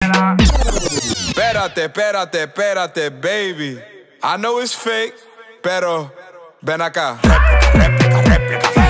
Espérate, espérate, espérate, baby. I know it's fake, pero ven acá. Réplica, réplica, réplica.